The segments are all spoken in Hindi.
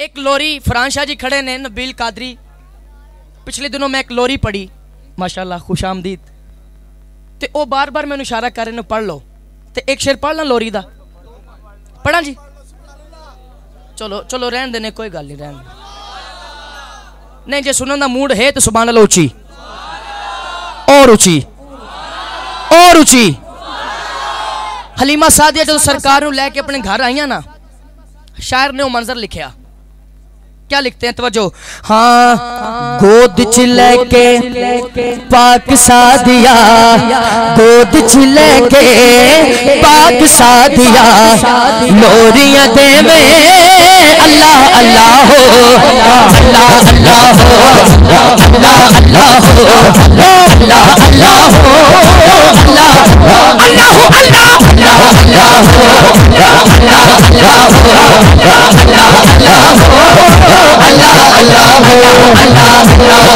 एक लोरी फरहान शाह जी खड़े ने, नबील कादरी। पिछले दिनों मैं एक लोरी पढ़ी, माशाल्लाह खुश आमदीद। ते ओ बार बार मैंने इशारा कर रहे ने पढ़ लो, ते एक शेर पढ़ ला लोरी दा। पढ़ा जी? चलो चलो रहन देने, कोई गल नहीं, रहन नहीं। जे सुनने का मूड है तो सुभान अल्लाह उची और उची और उची। हलीमा सादिया जो सरकार लैके अपने घर आईया ना, शायर ने वो मंजर लिखा। क्या लिखते हैं, तवज्जो। हाँ, गोद च लेके पाक सादिया, गोद च लेके पाक सादिया, लोरियां दे में अल्लाह अल्लाह हो, अल्लाह अल्लाह हो, अल्लाह अल्लाह हो, अल्लाह अल्लाह हो, अल्लाह अल्लाह हो, अल्लाह अल्लाह अल्लाह हो, अल्लाह अल्लाह हो, अल्लाह अल्लाह हो, अल्लाह अल्लाह हो, अल्लाह अल्लाह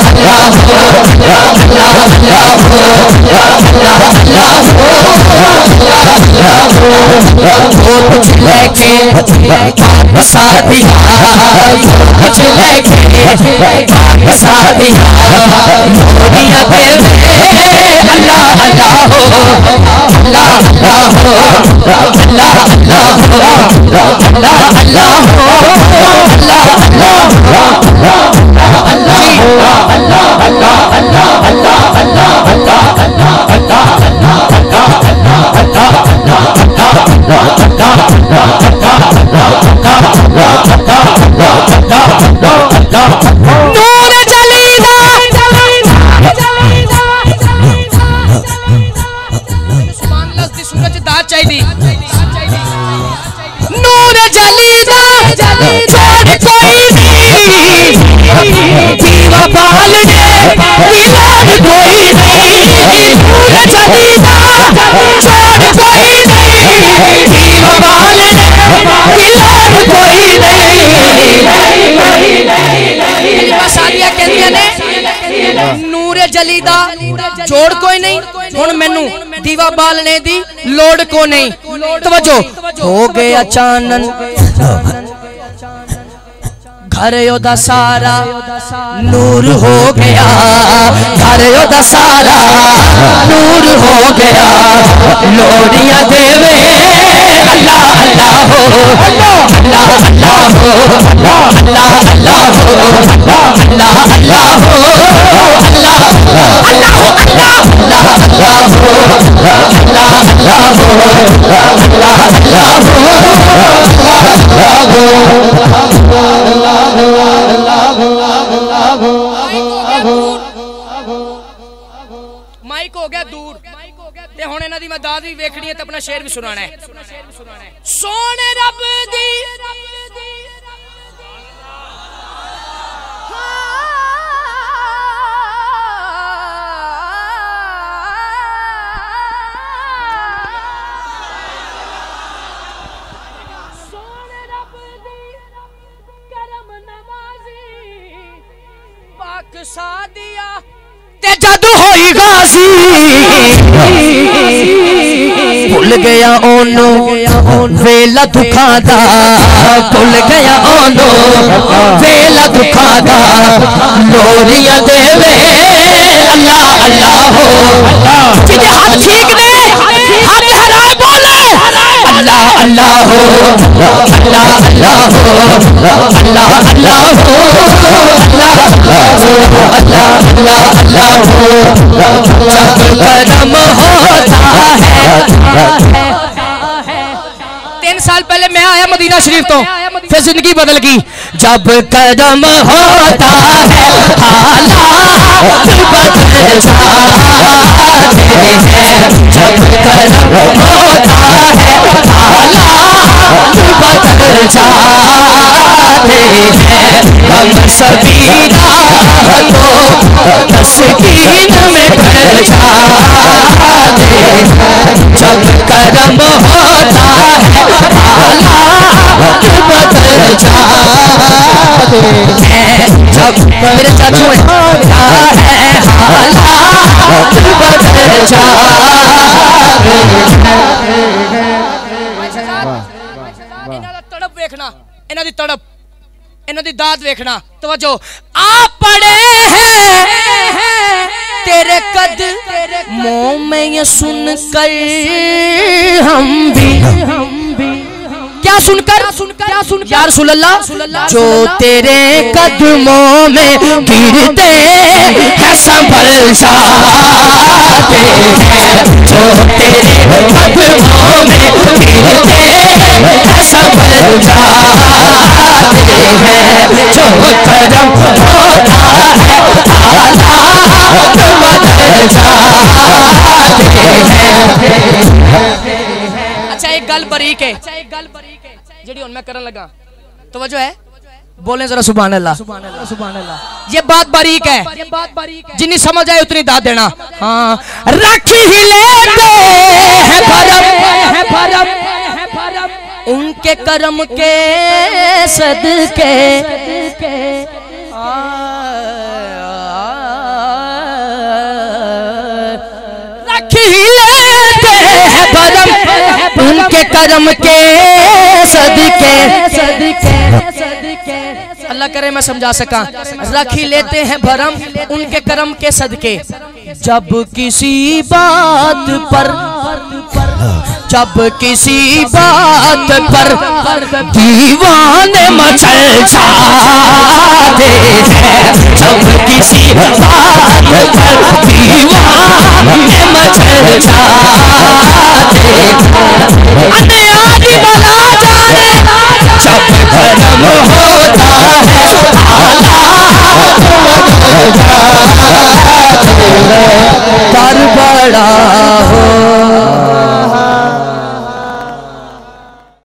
जोड़ कोई नहीं, हुण मैनू दीवा बालने दी लोड़ को नहीं। तवज्जो। हो गया चानन घर ओदा सारा नूर हो गया, घर ओदा सारा नूर हो गया, लोड़ियां देवे अल्लाह अल्लाह हो, अल्लाह अल्लाह हो, अल्लाह अल्लाह हो, अल्लाह अल्लाह हो, अल्लाह अल्लाह हो, अल्लाह अल्लाह हो, अल्लाह अल्लाह हो, अल्लाह अल्लाह हो। माइक हो गया दूर ते हुण इन्हां दी मैं दाद भी वेखनी है ते अपना शेर भी सुनाना है। सोने रब दी सादिया ते जादू होई गासी, भुल गया ओनो वेला दुखा दा, भुल गया ओनो वेला दुखा दा, लोरियां देवे अल्लाह अल्लाह हो, जिदे हाथ ठीक ने हाथ हराए बोले अल्लाह अल्लाह हो, अल्लाह अल्लाह हो, अल्लाह अल्लाह हो, अल्लाह अल्लाह अल्लाह हो, कदम होता है। 3 साल पहले मैं आया मदीना शरीफ तो, फिर जिंदगी बदल गई। जब कदम होता है हालात बदल जाते हैं, जब कदम होता है हालात बदल जाते हैं, हम सभी को तस्कीन में ढल जाते हैं, जब कदम होता है हालात बदल जाते हैं, जब मेरे चाचू होता है हालात बदल जाते हैं। तड़प देखना, इन्हां दी तड़प इन्हों दी दाद देखना। तवज्जो, आप पड़े हैं तेरे कदमों में ये सुनकर हम भी क्या सुनकर या रसूल अल्लाह, जो तेरे कदमों में गिरते हैं संभल जाते हैं, जो तेरे कदमों में गिरते हैं संभल जाते हैं, जो करम होता है हालात बदल जाते हैं। अच्छा एक गल बरीक है जेडी हुन मैं करन लगा, तवज्जो है, बोले जरा सुभान अल्लाह। सुभान अल्लाह। ये बात बारीक है, जितनी समझ आए उतनी दाद देना। हाँ, रख ही लेते हैं भरम उनके करम के सदके, रख ही लेते हैं भरम उनके करम के सदके। अल्लाह करे मैं समझा सका। रख ही लेते हैं भरम उनके करम के सदके। जब किसी बात पर दीवाने मचल जाते हैं, जब किसी बात पर दीवाने मचल जाते हैं,